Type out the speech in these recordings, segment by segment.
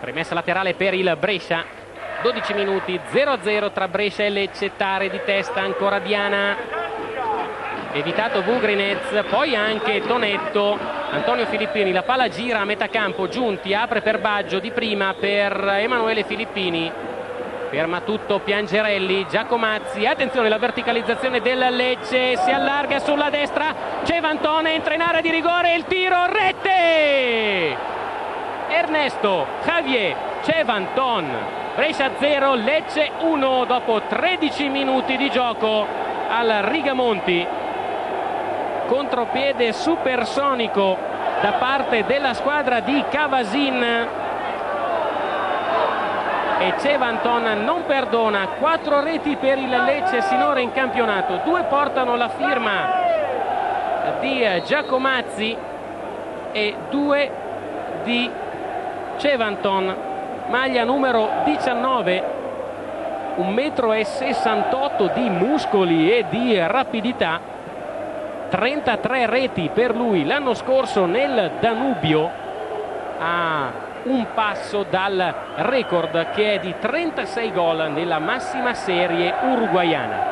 Rimessa laterale per il Brescia, 12 minuti, 0-0 tra Brescia e Lecce. Tare di testa ancora Diana, evitato Vugrinez, poi anche Tonetto. Antonio Filippini, la palla gira a metà campo, Giunti apre per Baggio, di prima per Emanuele Filippini, ferma tutto Piangerelli. Giacomazzi, attenzione la verticalizzazione del Lecce, si allarga sulla destra, Cevanton entra in area di rigore, il tiro, rete! Ernesto Javier Cevanton. Brescia 0, Lecce 1 dopo 13 minuti di gioco al Rigamonti. Contropiede supersonico da parte della squadra di Cavasin e Cevanton non perdona. 4 reti per il Lecce sinora in campionato, 2 portano la firma di Giacomazzi e 2 di Cevanton, maglia numero 19, 1,68 m di muscoli e di rapidità, 33 reti per lui l'anno scorso nel Danubio, a un passo dal record che è di 36 gol nella massima serie uruguaiana.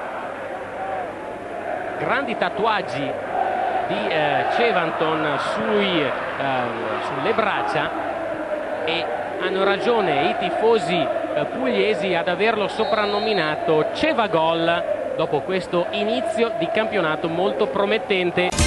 Grandi tatuaggi di Cevanton sulle braccia, e hanno ragione i tifosi pugliesi ad averlo soprannominato Cevagol dopo questo inizio di campionato molto promettente.